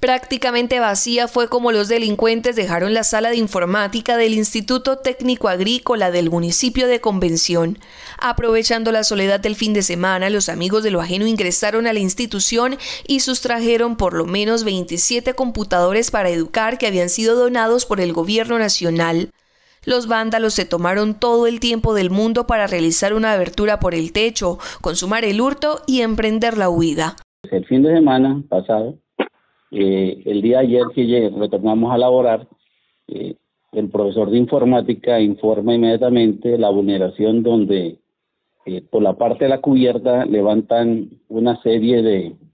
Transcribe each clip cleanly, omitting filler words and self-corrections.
Prácticamente vacía fue como los delincuentes dejaron la sala de informática del Instituto Técnico Agrícola del municipio de Convención. Aprovechando la soledad del fin de semana, los amigos de lo ajeno ingresaron a la institución y sustrajeron por lo menos 27 computadores para educar que habían sido donados por el gobierno nacional. Los vándalos se tomaron todo el tiempo del mundo para realizar una abertura por el techo, consumar el hurto y emprender la huida. El fin de semana pasado, el día de ayer que retornamos a laborar, el profesor de informática informa inmediatamente la vulneración donde por la parte de la cubierta levantan una serie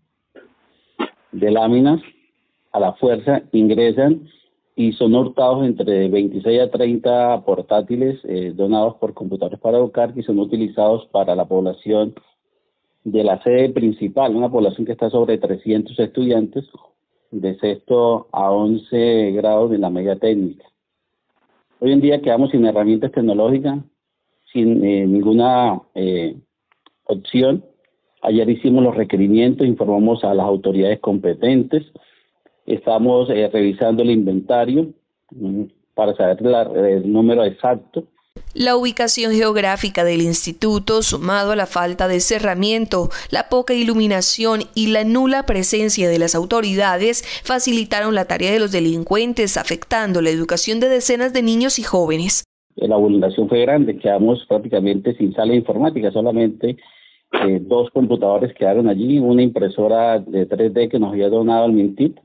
de láminas a la fuerza, ingresan y son hurtados entre 26 a 30 portátiles donados por Computadores para Educar, que son utilizados para la población de la sede principal, una población que está sobre 300 estudiantes de sexto a 11 grados de la media técnica. Hoy en día quedamos sin herramientas tecnológicas, sin ninguna opción. Ayer hicimos los requerimientos, informamos a las autoridades competentes, estamos revisando el inventario para saber el número exacto. La ubicación geográfica del instituto, sumado a la falta de cerramiento, la poca iluminación y la nula presencia de las autoridades, facilitaron la tarea de los delincuentes, afectando la educación de decenas de niños y jóvenes. La vulneración fue grande, quedamos prácticamente sin sala de informática, solamente 2 computadores quedaron allí, una impresora de 3D que nos había donado el MINTIT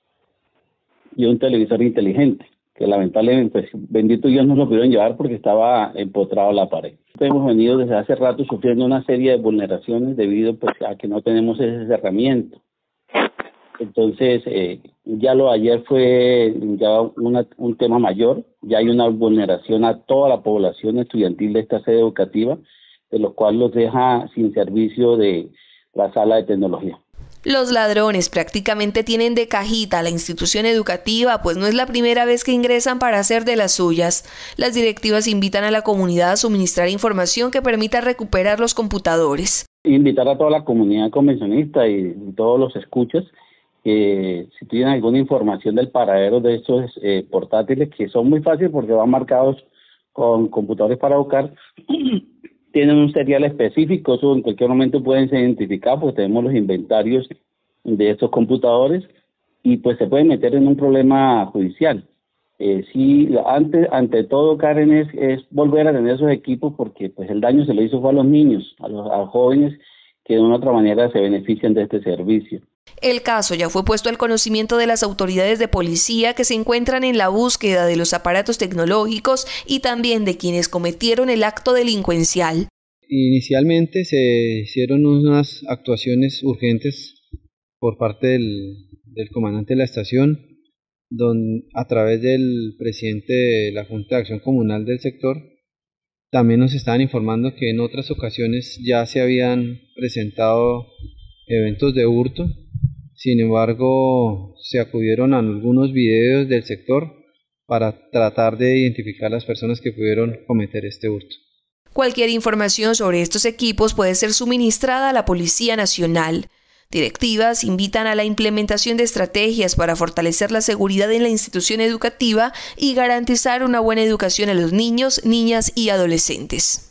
y un televisor inteligente, que lamentablemente, pues, bendito Dios, nos lo pudieron llevar porque estaba empotrado en la pared. Hemos venido desde hace rato sufriendo una serie de vulneraciones debido, pues, a que no tenemos ese cerramiento. Entonces, ya lo de ayer fue ya un tema mayor, ya hay una vulneración a toda la población estudiantil de esta sede educativa, de lo cual los deja sin servicio de la sala de tecnología. Los ladrones prácticamente tienen de cajita a la institución educativa, pues no es la primera vez que ingresan para hacer de las suyas. Las directivas invitan a la comunidad a suministrar información que permita recuperar los computadores. Invitar a toda la comunidad convencionista y todos los escuchas, si tienen alguna información del paradero de estos portátiles, que son muy fáciles porque van marcados con Computadores para Educar, tienen un serial específico, eso en cualquier momento pueden ser identificados porque tenemos los inventarios de estos computadores y pues se pueden meter en un problema judicial. Sí, ante todo, Karen, es volver a tener esos equipos porque pues el daño se lo hizo fue a los niños, a los jóvenes que de una u otra manera se benefician de este servicio. El caso ya fue puesto al conocimiento de las autoridades de policía que se encuentran en la búsqueda de los aparatos tecnológicos y también de quienes cometieron el acto delincuencial. Inicialmente se hicieron unas actuaciones urgentes por parte del comandante de la estación, a través del presidente de la Junta de Acción Comunal del sector. También nos estaban informando que en otras ocasiones ya se habían presentado eventos de hurto. Sin embargo, se acudieron a algunos videos del sector para tratar de identificar a las personas que pudieron cometer este hurto. Cualquier información sobre estos equipos puede ser suministrada a la Policía Nacional. Directivas invitan a la implementación de estrategias para fortalecer la seguridad en la institución educativa y garantizar una buena educación a los niños, niñas y adolescentes.